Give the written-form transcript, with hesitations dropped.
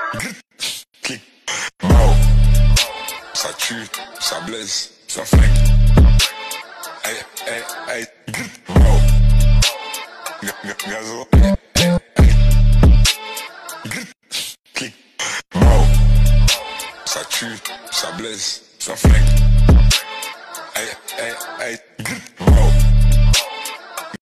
Clic. Mao. Ça tue, ça blesse, ça flingue. Aïe, aïe, aïe. Mao. Gazo. Clic. Mao. Ça tue, ça blesse, ça flingue. Aïe, aïe, aïe.